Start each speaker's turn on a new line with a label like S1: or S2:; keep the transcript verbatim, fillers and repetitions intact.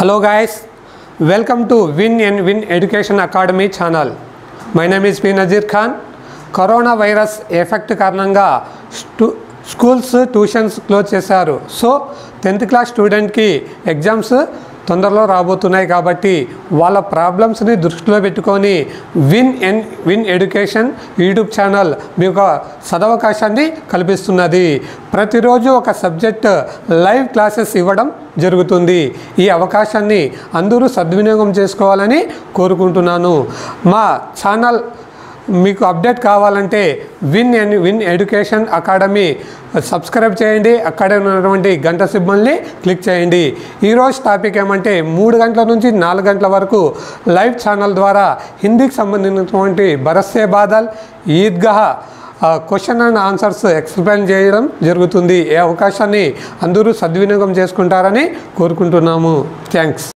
S1: Hello guys, welcome to Win and Win Education Academy channel. My name is P. Nazir Khan. Corona virus effect కారణంగా schools tuitions close చేశారు. So tenth class స్టూడెంట్కి exams తొందరలో రాబోతున్నాయి కాబట్టి వాళ్ళ ప్రాబ్లమ్స్ని దృష్టిలో పెట్టుకొని win and win education YouTube channel మీకు సదవకాశాన్ని కల్పిస్తున్నది. ప్రతిరోజు ఒక సబ్జెక్ట్ లైవ్ క్లాసెస్ ఇవ్వడం జరుగుతుంది. ఈ అవకాశాన్ని అందరూ సద్వినియోగం చేసుకోవాలని కోరుకుంటున్నాను. మా ఛానల్ మీకు అప్డేట్ కావాలంటే win and win education academy subscribe చేయండి. అక్కడ ఉన్నటువంటి గంట సింబల్ని క్లిక్ చేయండి. ఈరోజు టాపిక్ ఏమంటే మూడు గంటల నుంచి నాలుగు గంటల వరకు లైవ్ ఛానల్ ద్వారా హిందీకి సంబంధించినటువంటి Baraste Badal Idgah question and answers explain చేయడం జరుగుతుంది. ఈ అవకాశాన్ని అందరూ సద్వినియోగం చేసుకుంటారని కోరుకుంటున్నాము. థ్యాంక్స్.